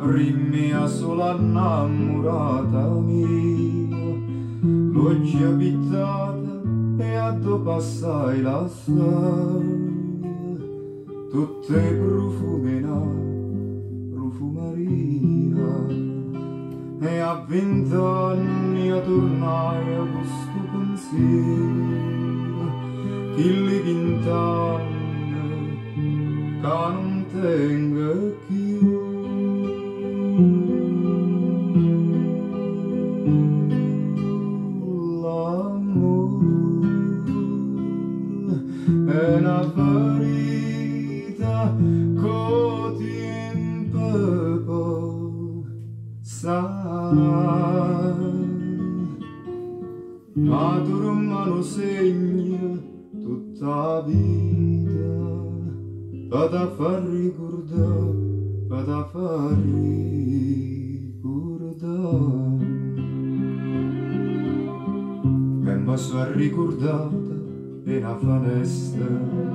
prima sola innamorata mia, l'ho già pittata e a dopo passai la storia, tutte profumaria, e a 20 anni tornai a questo pensiero, che li 20 anni che non tengo più. È una ferita che tempo può sanare, ma tu non me lo segni tutta la vita, per te far ricordare, per te far ricordare. E mi sono ricordata in una finestra,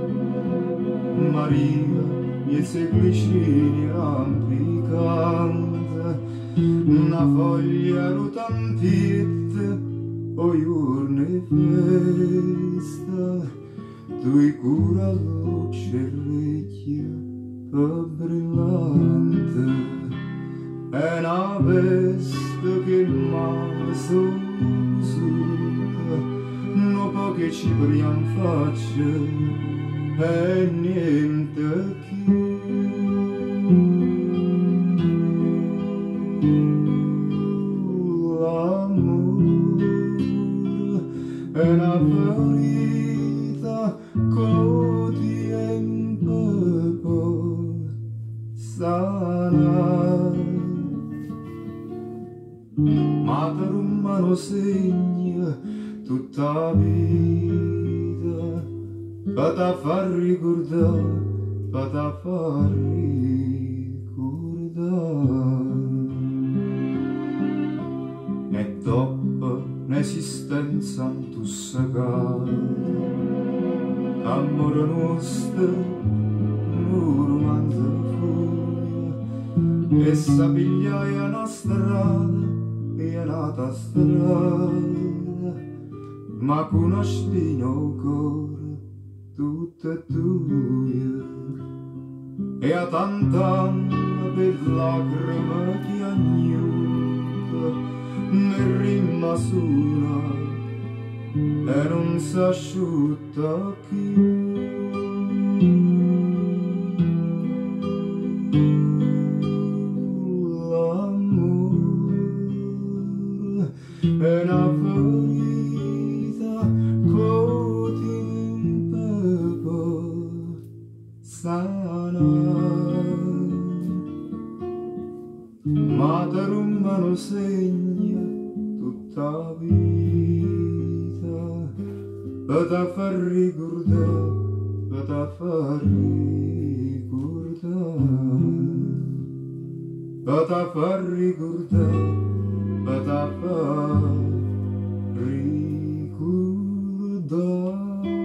Maria, i seglicini rampicante, una foglia rotampietta, o giorni festa, tu cura luce vecchia e brillante, è una veste che m'ha sussurra, no poche ci brillan faccia e niente più. L'amore è una ferita che tempo può sanare, ma per un mano segna tutta la vita, per te far ricordare, per te far ricordare. E dopo un'esistenza intossicata, l'amore nostro non romanza fuori, e s'apigliaia una strada e un'altra strada, ma conosci ancora tutte e due, e a tant'anni per lacrime ti agnuta, ne rima sola e non s'asciutta più. L'amore è una ferita ma da Roma lo segna tutta la vita, per te far ricordare, per te far ricordare, per te far ricordare, per te far ricordare.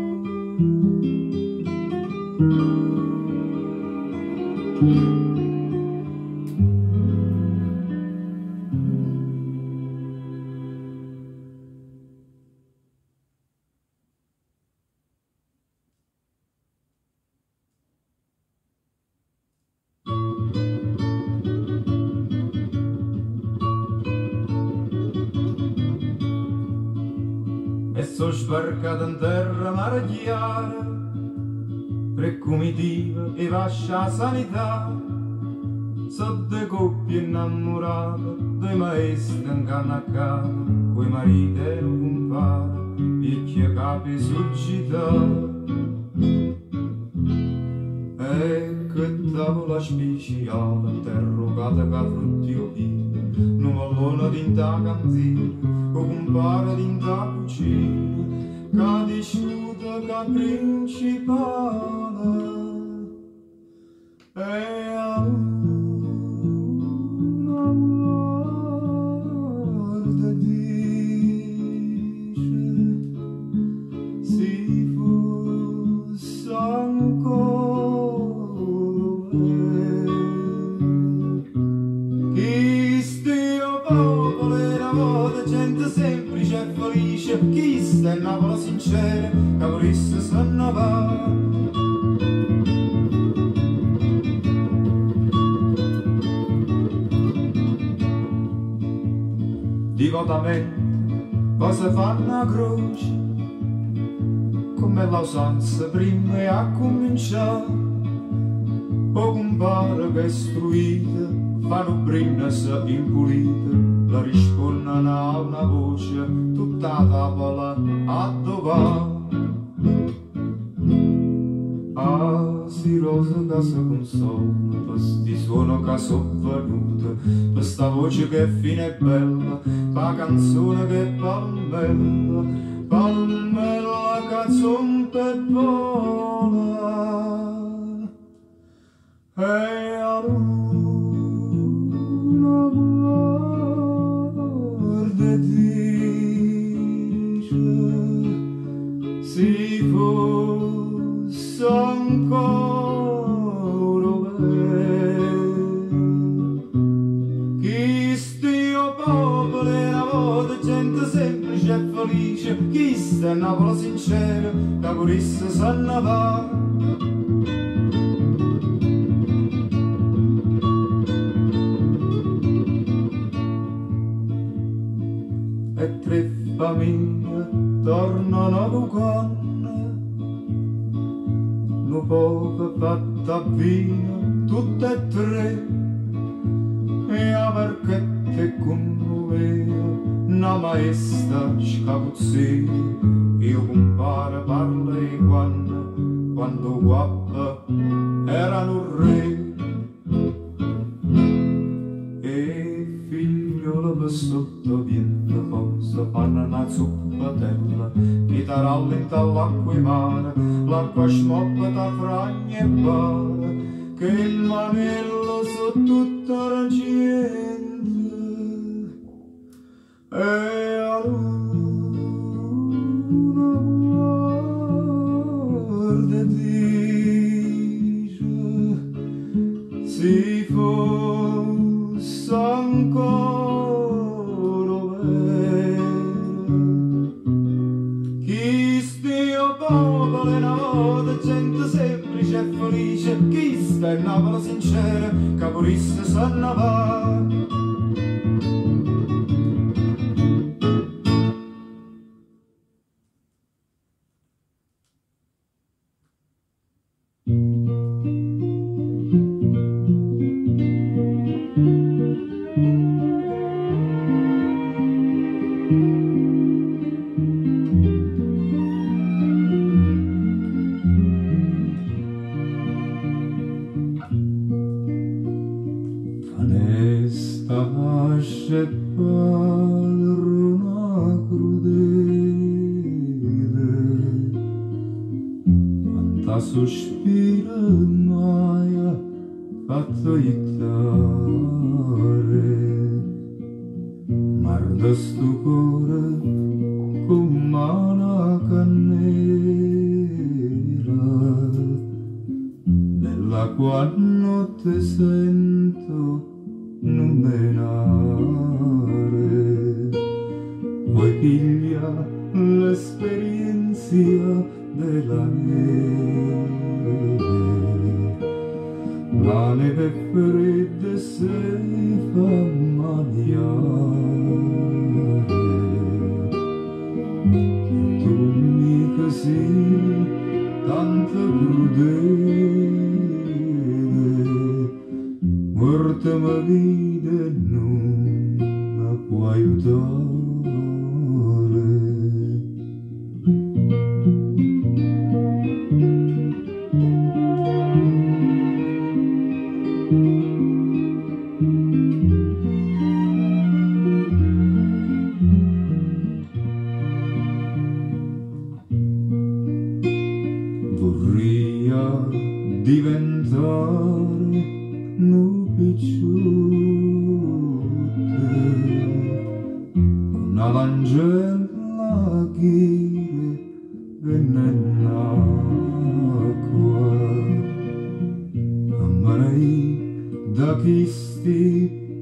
E so sbarcato in terra mare chiara, per comitiva e vascia sanità, so de coppie innamorate, dei maestri in canna a casa, coi mariti e lo compare, vecchie capi sul città. E che tavola speciale, interrogata che frutti o vino, non vallona d'inta canzina, o compare d'inta cucina, che discuta che principale. E a una morte dice, si fosse ancora divotamente, poi si fa una croce, come la usanza prima e a cominciare. O compare che è istruita, fanno brindas impulite, la rispondono a una voce, tutta la tavola a dov'è. Ah, si rosa che si consola, per sti suono che sono venuta, per sta voce che fine è bella, per la canzone che è palmella, palmella che zompa e vola. E a luna guarda e dice, si fosse ancora bene, chi stia popolo è una volta gente semplice e felice, chi sta è Napoli sincera, da corissa sanno va. E tre famiglie tornano a Lucanne, un poco fatta vino, tutte e tre, e a barchette commuoveva una maestra scapuzzina. Io compare parla e quando guappa erano un re. Per sotto viene posa, fanno una zuppatella, i taralli all'acqua e mare, l'acqua smoppa da fragne e bare, che il manello so tutta la gente. E a luna guarda e dice, si fosse ancora gente semplice e felice, chi sta in Napoli sincera, caporissa sanno va. Nasce padrona crudele, quanta sospira mai ha fatto aiutare, guarda sto cuore come una cannella, nella quale notte sento numenare, poi piglia l'esperienza della la neve fredda si fa mangiare, tu mica sei tanto crudele, morta ma vita non la può aiutare. Vorrei diventare no picciute, con l'angela che venne in acqua, amarei da chi sti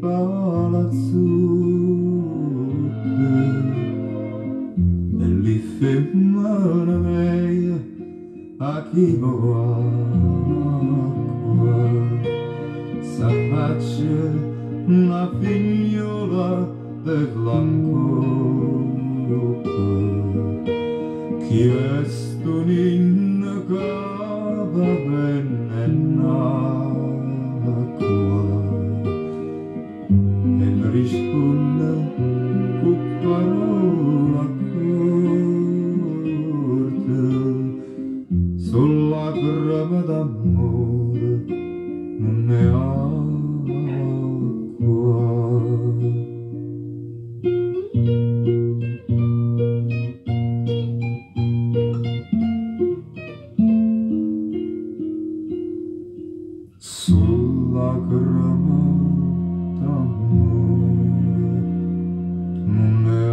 palazzutte, e li femmine mie a chi acqua, s'affaccia una figliola dell'ancora. d'amore non è acqua. Sulla crema d'amore non è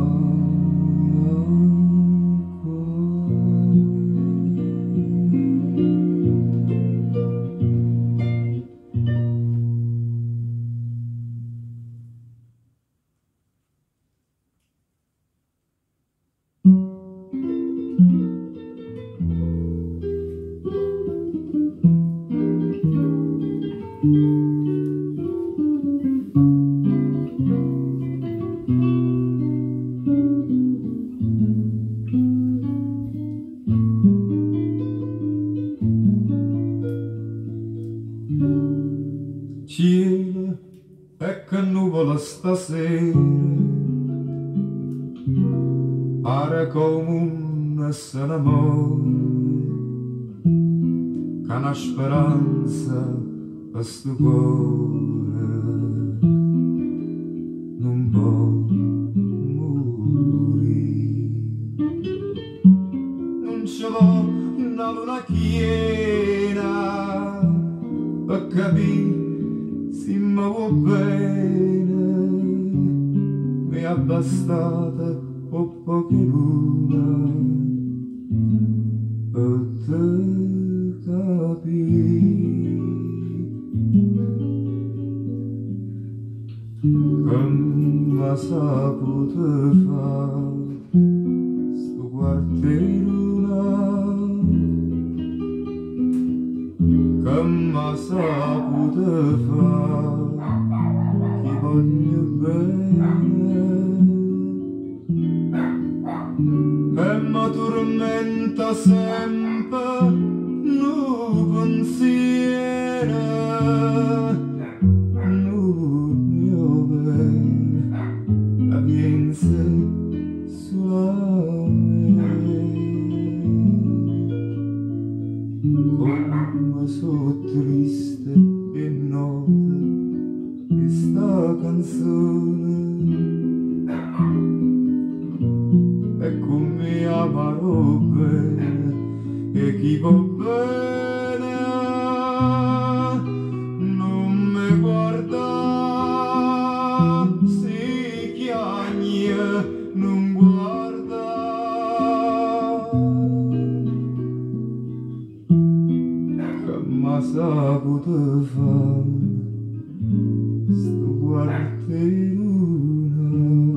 cielo e che nuvola stasera pare come un s'amore che una speranza a sto cuore non può morire. Non ce l'ho una luna piena per capire se mi vuoi bene, mi è bastata un po' che luna per te capire come saputo fare sto quartieruna, come saputo fare chi voglio bene e mi tormenta sempre no pensiero, no mio bene la piensa sulla me. Come sono triste e nota questa canzone e come amaro bene e chi va bene non mi guarda, si chiagna non guarda. Come saputo fare sto quartieruna.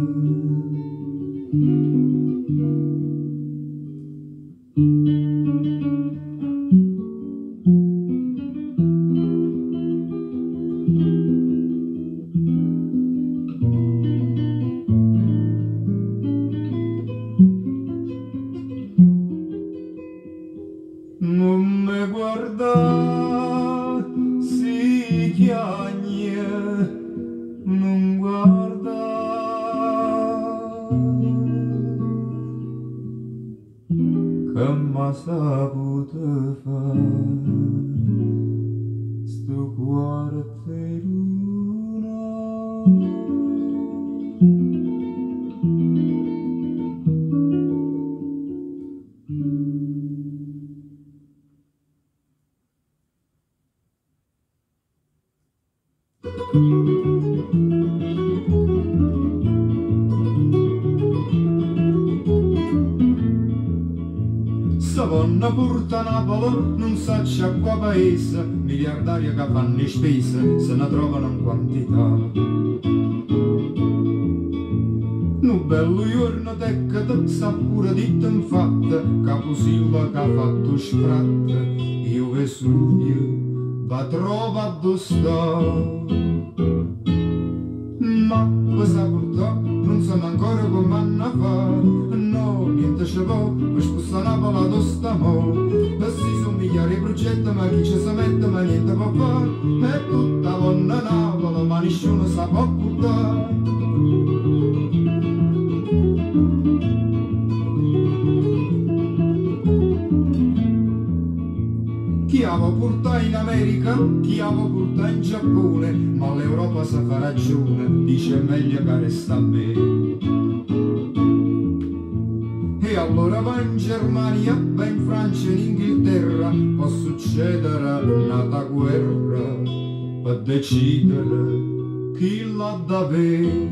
Non mi guarda, si chiagna, non guarda. Che m'ha saputo fare sto quartieruna. Savonna porta Napoli, non saccia a qua paese, miliardaria che fanno spese, se ne trovano in quantità. Un bello giorno teccato, sta pure detto infatti, Caposilva che ha fatto sfratte, io Vesuvio va trova dove sta. Ma questa portò, non so ancora come hanno a fare, no, niente ce l'ho, per spostare Napoli dove stiamo. E si sono migliaia di progetti, ma chi ci si mette, ma niente può fare, è tutta buona Napoli, ma nessuno sa può portare. Chi aveva portato va in America, chi va porta in Giappone, ma l'Europa sa fa ragione, dice è meglio che resta a me. E allora va in Germania, va in Francia, in Inghilterra, può succedere una guerra, per decidere chi l'ha da avere.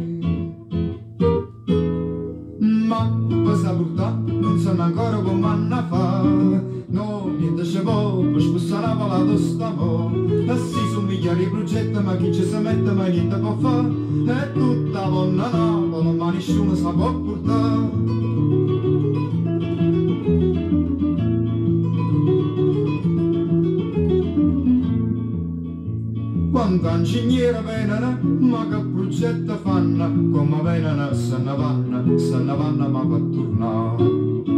Ma per saputa non sanno ancora come hanno fa, no, niente c'è può, per spostare la palata sta mo'. E sì, sono migliaia di progetti, ma chi ci si mette ma niente può fare, e tutta vonna Napoli, ma nessuno sa può portare. Quando ingegneri vengono, ma che progetti fanno, come vengono se ne vanno ma per tornare.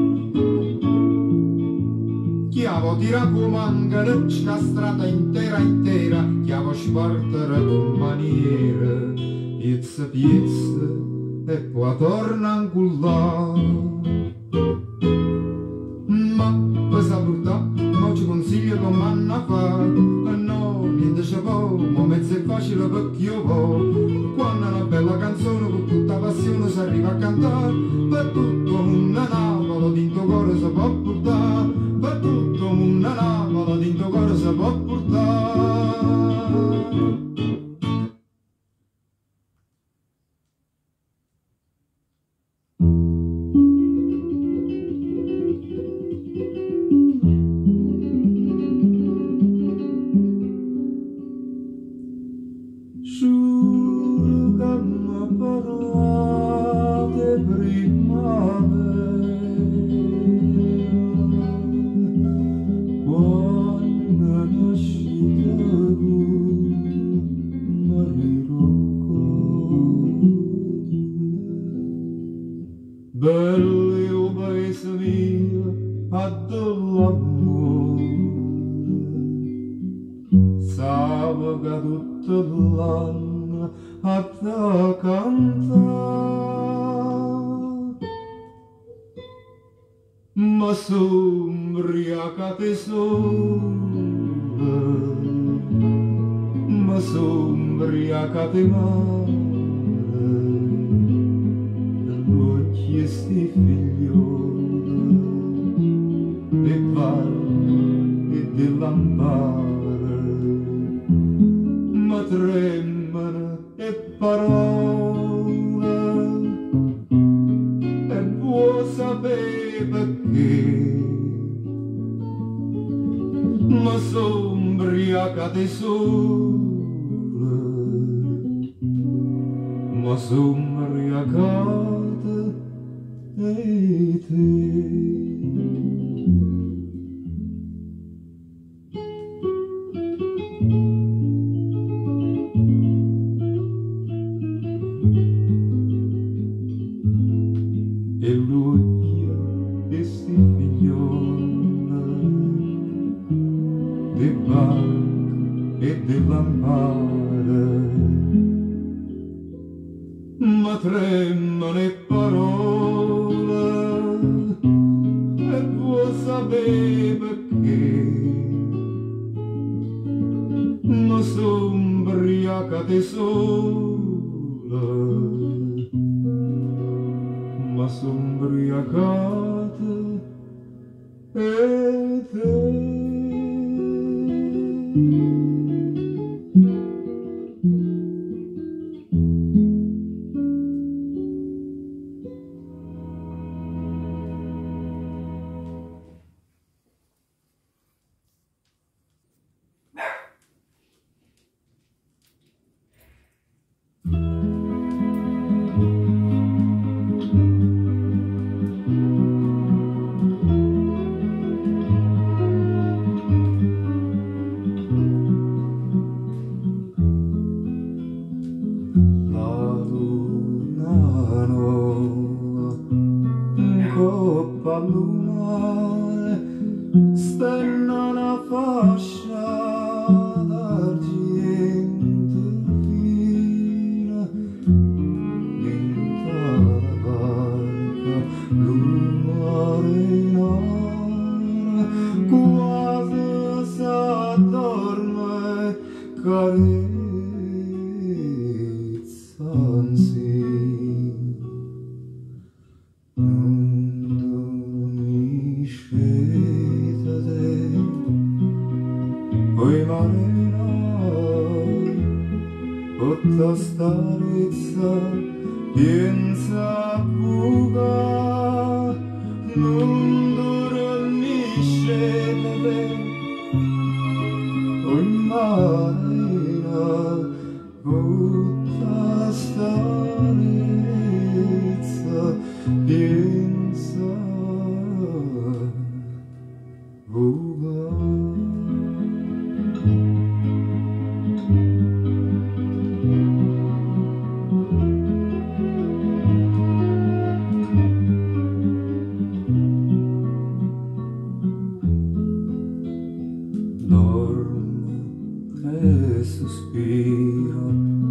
Chi avo tira come mancano, scastrata intera, chi avo spartere con maniere, piezza, e poi torna a incullare. Ma per saputa, non ci consiglio come hanno fatto, niente c'è po', ma mezzo è facile perché io vo. Quando una bella canzone con tutta passione si arriva a cantare, per tutto un Napoli dinto cuore si può portare, per tutto un Napoli dinto cuore si può portare. Giuro che mi parlate primavera, quando nascite voi, belli o paese mio, l'amore, sapevo che tutto l'anno a te cantare, ma sono ubriacate sole, ma sono ubriacate male, l'ho chiesto figlioli, e parlo e di lampare, ma tremano e parole, e può sapere perché, ma sono ubriacate sole, ma sono ubriacate e te. E l'occhio di sti figliola, di banca e di lampare, ma tremano le parole, e può sapere perché, ma sono ubriacate sola, ma sono ubriacate e te. carezza, anzi, non dormisce da te, poi marinai, tutta starezza, piensa buca, non dormisce da te, poi marinai, tutta starezza, piensa buca. Dorme e sospira,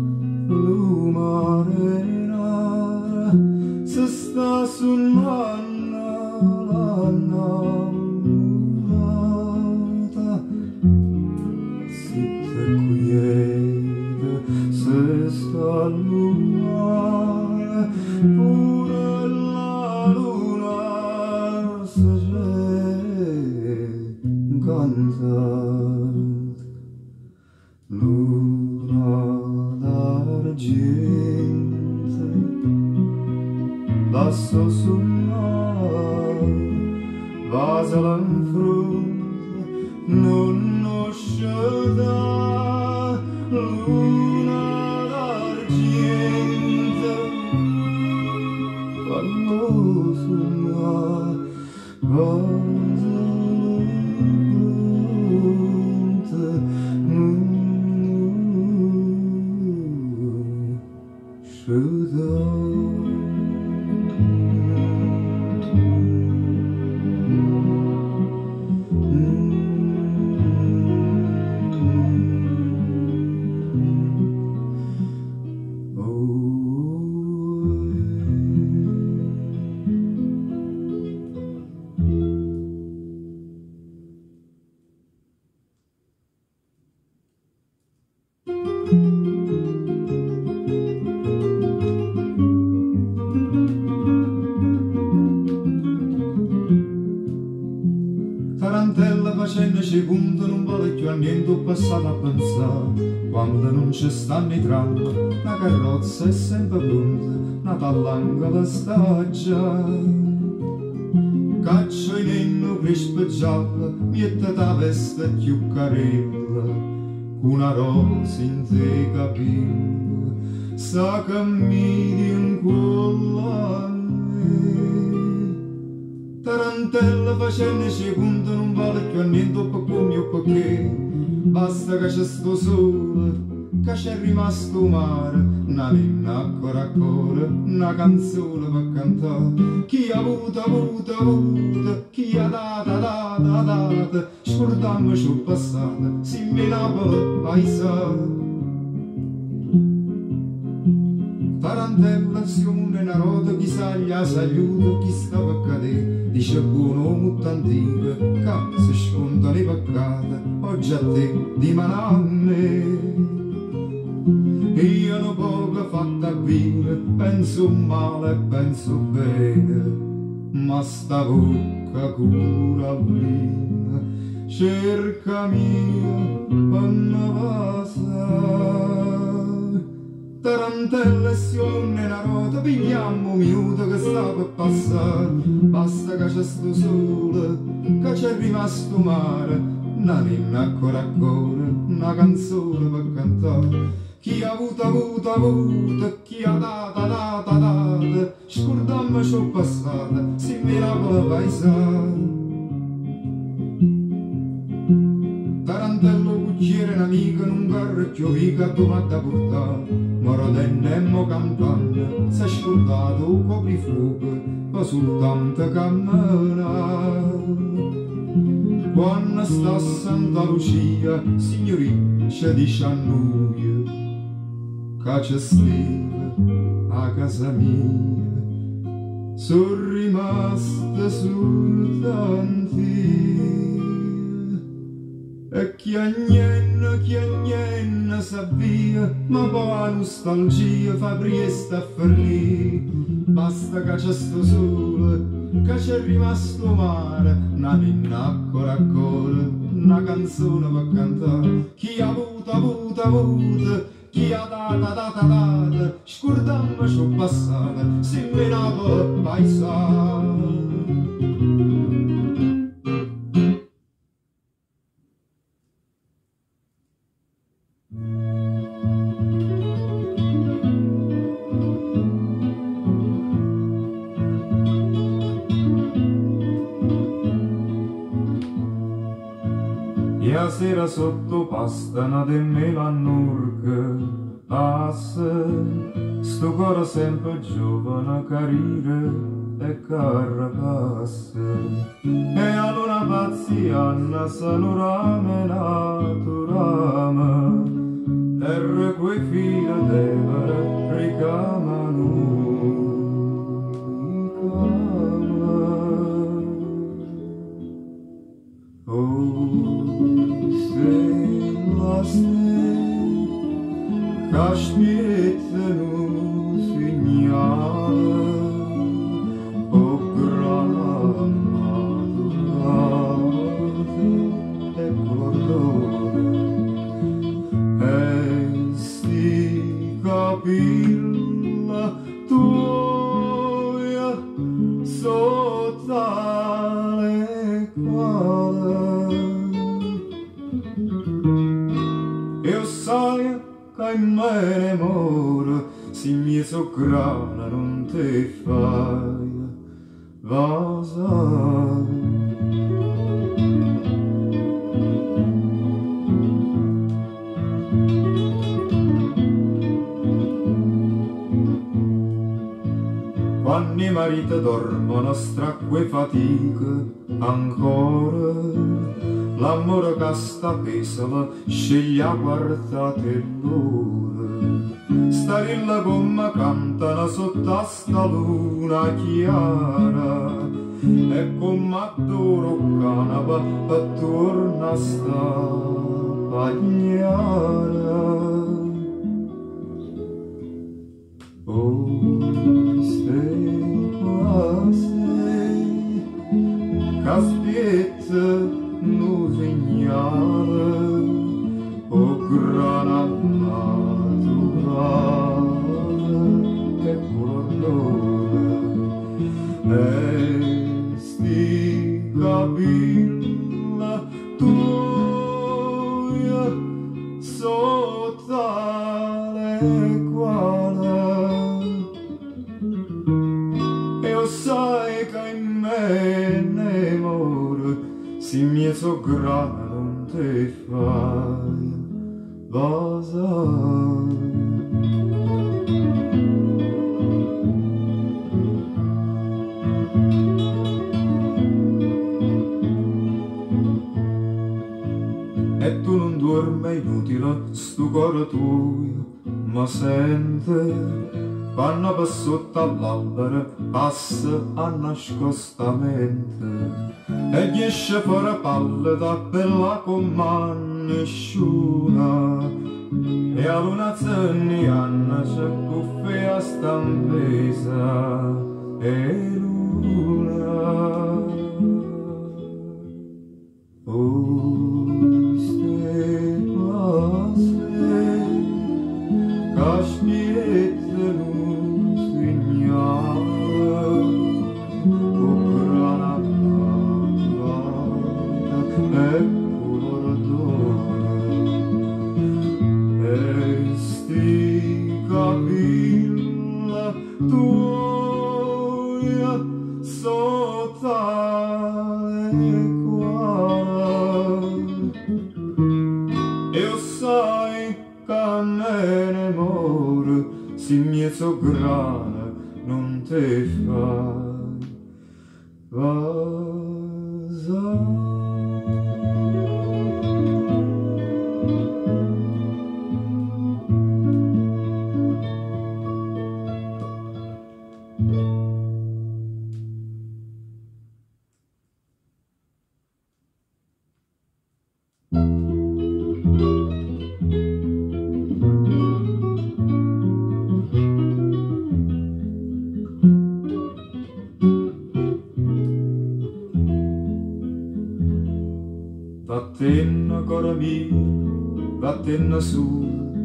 l'umarena se sta sul manna l'annamorata, zitta e quieta se sta a lunare, pure la luna se c'è cantata, luna d'argento, basso sul mare, vasala in fronte, non osceda, luna d'argento, fallo sul mare, vasala in fronte, Tarantella facendo secondo non vale più a niente, ho passato a pensare, quando non ci stanno i tram, la carrozza è sempre pronta, una tallanga la staggia. Caccio in enno crespo gialla, mietta la veste più carella, con una rosa in te capilla, sa cammini in quella. Tarantella facendo secondo non vale più a niente, o per come o perché, basta che c'è sto sole, che c'è rimasto mare, una linna ancora ancora, una canzone per cantare. Chi ha avuto, chi ha data, scordiamoci il passato, si menava il paesaggio. Tarantella si une una rota, chi sa gli aiuta, chi sta per cadere, dice buono molto antico, che si sconta le peccate, oggi a te di mananne. Io non poco fatta vivere, penso male e penso bene, ma sta bocca curallina, cerca mia, panna passa. Tarantella e si une una rota, pigliamo miuto che sta per passare, basta che c'è sto sole, che c'è rimasto mare, una ninna ancora ancora, una canzone per cantare. Chi ha avuto, chi ha data, scordiamoci il passato, si mirava il paesaggio. Tarantello cucchiere un amico, non carro chiovica, domanda portare, morodenne e mo campana, si è scordato un coprifuoco, ma soltanto camminare. Quando sta a Santa Lucia, signoriccia dice a noi, che c'è stiva a casa mia, sono rimaste soltanto E chi agnenna s'avvia, ma poi la nostalgia fa presto a ferlì. Basta che c'è sto sole, che c'è rimasto mare, una pinnaccola ancora, una canzone per cantare. Chi ha avuto, chi ha data, scordammo ciò passato, si menava il paesaggio. E a sera sotto pastana de melanurca passa sto cuore sempre giovane carire e carrapassa e a luna pazziana salurame naturama terra quei fila devere ricamano Kaśmiecenu signale o granamato e cordone e sti capilla tua sotto le quale io sai che in me ne moro, si mi socgrana non te fai vasare. Quando i mariti dormono stracque fatiche ancora, l'amore che sta pesola sceglie a guardate l'ora. Starilla come cantano sotto a sta luna chiara e come adoro canapa per torna a sta pagliara. Oh, stai caspietta nu segnale o grana naturale che colore e sti capilla tua sotto le quale io sai che in me ne moro si mi sograna non te fai vasare. E tu non dormi inutile, sto cuore tuo, ma sente quando per sotto all'albero passa a nascostamente e gli esce fuori pallida bella come nessuno e a luna zenniana c'è cuffia stampesa e luna oh ste passe caspiette non segnale o granata e colordone e sti capilla tua sotto le quali io sai che me ne moro si mi sograna non te fai vasare. tenna su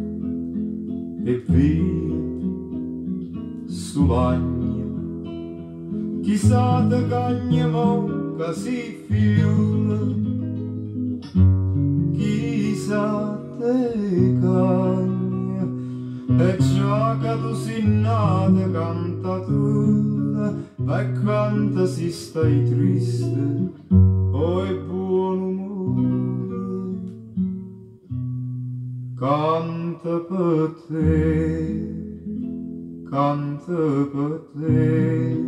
e via su bagno. Chissà te cagna mo che si fiula, chissà te cagna, e già che tu sei nata cantatura, e canta si stai triste o è buon umore, canta per te, canta per te,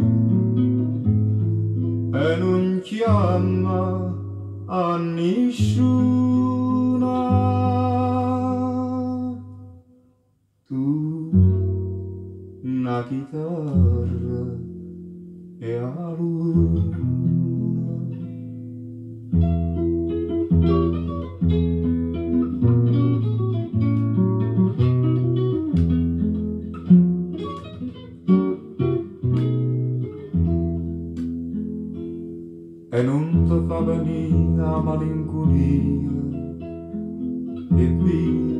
e non chiama a nessuna. Tu una chitarra e a luna. E non ti fa venire la malinconia e via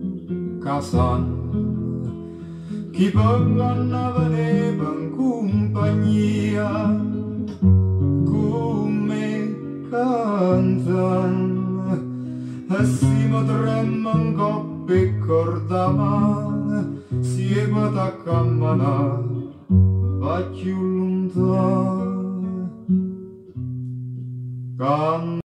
Casanna, chi pongono a venire in compagnia come cantano, e si potremmo un coppia e corda mano, si è guata camminare va più lontano.